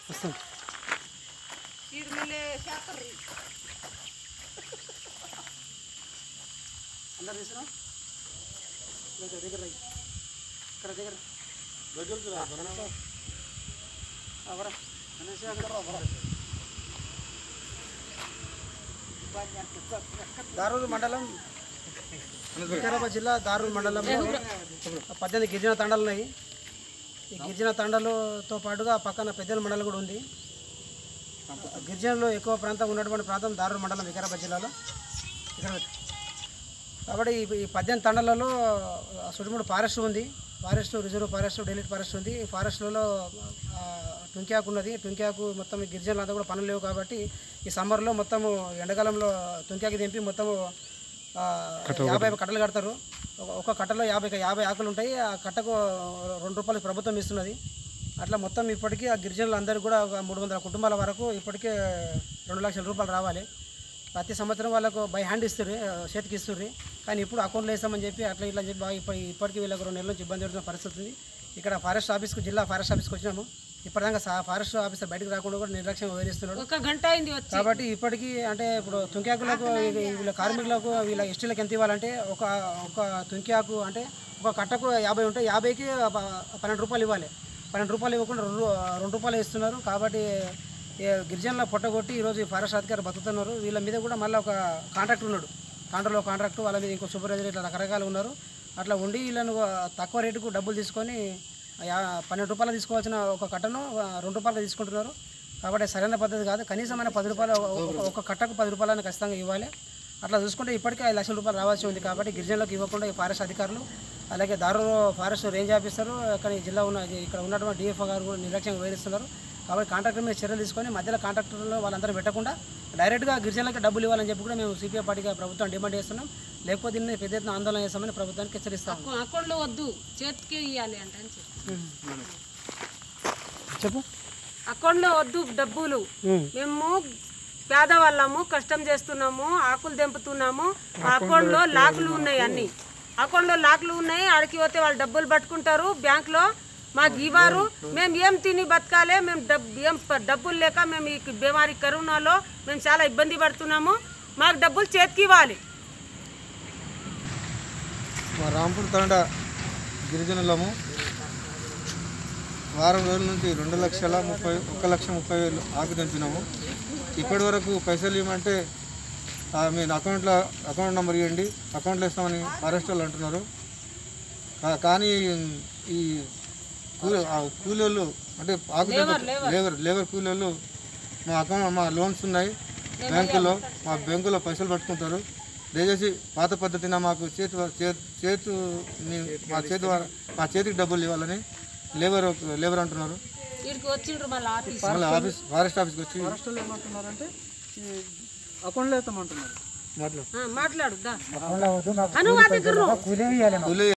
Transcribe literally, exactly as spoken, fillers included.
వస్తుంది అందరు తీసుకురా దగ్గర దగ్గర ఇక్కడ దగ్గర దారూరు మండలం వికారాబాద్ జిల్లా దారూరు మండలంలో పద్దెనిమిది గిరిజన తండాలు ఉన్నాయి. ఈ గిరిజన తండాలతో పాటుగా పక్కన పెద్దల మండలం కూడా ఉంది. గిరిజనలో ఎక్కువ ప్రాంతం ఉన్నటువంటి ప్రాంతం దారూరు మండలం వికారాబాద్ జిల్లాలో. కాబట్టి ఈ పద్దెనిమిది తండాలలో సుడిమూడు ఫారెస్ట్ ఉంది. ఫారెస్ట్ రిజర్వ్ ఫారెస్ట్ డెలిట్ ఫారెస్ట్ ఉంది. ఈ ఫారెస్ట్లలో టుంక్యాకు ఉన్నది. టుంక్యాకు మొత్తం గిరిజనులు అంతా కూడా పనులు లేవు కాబట్టి ఈ సమ్మర్లో మొత్తము ఎండాకాలంలో తుంక్యాకి దింపి మొత్తము యాభై కట్టలు కడతారు. ఒక కట్టలో యాభై యాభై ఆకులు ఉంటాయి. ఆ కట్టకు రెండు రూపాయలు ప్రభుత్వం ఇస్తున్నది. అట్లా మొత్తం ఇప్పటికీ ఆ గిరిజనులు అందరికీ కూడా ఒక మూడు వందల కుటుంబాల వరకు ఇప్పటికే రెండు లక్షల రూపాయలు రావాలి. ప్రతి సంవత్సరం వాళ్ళకు బై హ్యాండ్ ఇస్తారు, చేతికి ఇస్తుంది. కానీ ఇప్పుడు అకౌంట్లో వేస్తామని చెప్పి అట్లా ఇట్లా చెప్పి బాగా ఇప్పటి ఇప్పటికీ వీళ్ళకి రెండు నెలల నుంచి ఇబ్బంది పడుతున్న పరిస్థితి ఉంది. ఇక్కడ ఫారెస్ట్ ఆఫీస్కు జిల్లా ఫారెస్ట్ ఆఫీస్కి వచ్చినాము. ఇప్పటిదాకా ఫారెస్ట్ ఆఫీసర్ బయటకు రాకుండా కూడా నిర్లక్ష్యం వదిలిస్తున్నాడు. ఒక గంట అయింది కాబట్టి ఇప్పటికీ అంటే ఇప్పుడు తుంక్యాకులకు వీళ్ళ కార్మికులకు వీళ్ళ ఎస్టీలకు ఎంత ఇవ్వాలంటే ఒక ఒక తుంక్యాకు అంటే ఒక కట్టకు యాభై ఉంటే యాభైకి పన్నెండు రూపాయలు ఇవ్వాలి. పన్నెండు రూపాయలు ఇవ్వకుండా రెండు రెండు రూపాయలు ఇస్తున్నారు. కాబట్టి గిరిజనుల పొట్టగొట్టి ఈరోజు ఫారెస్ట్ అధికారులు బతుకుతున్నారు. వీళ్ళ మీద కూడా మళ్ళీ ఒక కాంట్రాక్ట్ ఉన్నాడు. కాంట్రాక్ట్లో కాంట్రాక్ట్ వాళ్ళ మీద ఇంకో సూపర్వైజర్ ఇట్లా రకరకాలు ఉన్నారు. అట్లా ఉండి వీళ్ళను తక్కువ రేటుకు డబ్బులు తీసుకొని పన్నెండు రూపాయలు తీసుకోవాల్సిన ఒక కట్టను రెండు రూపాయలు తీసుకుంటున్నారు. కాబట్టి సరైన పద్ధతి కాదు. కనీసం మన పది రూపాయలు ఒక కట్టకు పది రూపాయలని ఖచ్చితంగా ఇవ్వాలి. అట్లా చూసుకుంటే ఇప్పటికే ఐదు లక్షల రూపాయలు రావాల్సి ఉంది. కాబట్టి గిరిజనులకు ఇవ్వకుండా ఈ ఫారెస్ట్ అధికారులు అలాగే దారులు ఫారెస్ట్ రేంజ్ ఆఫీసరు అక్కడ జిల్లా ఉన్న ఇక్కడ ఉన్నటువంటి డిఎఫ్ఓ గారు కూడా నిర్లక్ష్యంగా వహిస్తున్నారు. కాబట్టి కాంట్రాక్టర్ మీద చర్యలు తీసుకొని మధ్యలో కాంట్రాక్టర్లు వాళ్ళందరూ పెట్టకుండా డైరెక్ట్గా గిరిజనులకు డబ్బులు ఇవ్వాలని చెప్పి కూడా మేము సిపిఐ పార్టీగా ప్రభుత్వం డిమాండ్ చేస్తున్నాం. లేకపోతే దీన్ని పెద్ద ఎత్తున ఆందోళన చేస్తామని ప్రభుత్వానికి హెచ్చరిస్తాం. అకౌంట్లో వద్దు, చేతికి ఇవ్వాలి అంటే చెప్పు. అకౌంట్లో వద్దు డబ్బులు. మేము పేదవాళ్ళము, కష్టం చేస్తున్నాము, ఆకులు తెంపుతున్నాము. అకౌంట్లో లాకులు ఉన్నాయి, అన్ని అకౌంట్లో లాకులు ఉన్నాయి. ఆడికి పోతే వాళ్ళు డబ్బులు పట్టుకుంటారు బ్యాంక్లో, మాకు ఇవ్వరు. మేము ఏం తిని బతకాలి? మేము డబ్బు ఏం డబ్బులు లేక మేము ఈ బీమారి కరోనాలో మేము చాలా ఇబ్బంది పడుతున్నాము. మాకు డబ్బులు చేతికి ఇవ్వాలి. మా రాంపూర్ తండా గిరిజనులము వారం రోజుల నుంచి రెండు లక్షల ముప్పై ఒక లక్ష ముప్పై వేలు ఆకు తెంపినాము. ఇప్పటి వరకు పైసలు ఇవ్వమంటే మీ అకౌంట్లో అకౌంట్ నెంబర్ ఇవ్వండి, అకౌంట్లో ఇస్తామని ఫారెస్ట్ వాళ్ళు అంటున్నారు. కానీ ఈ కూలి కూలీలు అంటే ఆకు లేబర్ లేబర్ కూలీలు మా అకౌంట్ మా లోన్స్ ఉన్నాయి బ్యాంకులో, మా బ్యాంకులో పైసలు పట్టుకుంటారు. దయచేసి పాత పద్ధతిన మాకు చేతి చేతు మా చేతి మా చేతికి డబ్బులు ఇవ్వాలని లేబర్ లేబర్ అంటున్నారు. మళ్ళీ ఆఫీస్ ఫారెస్ట్ ఆఫీస్కి వచ్చి ఏమంటున్నారంటే అకౌంట్లో వేస్తామంటున్నారు. మాట్లాడు.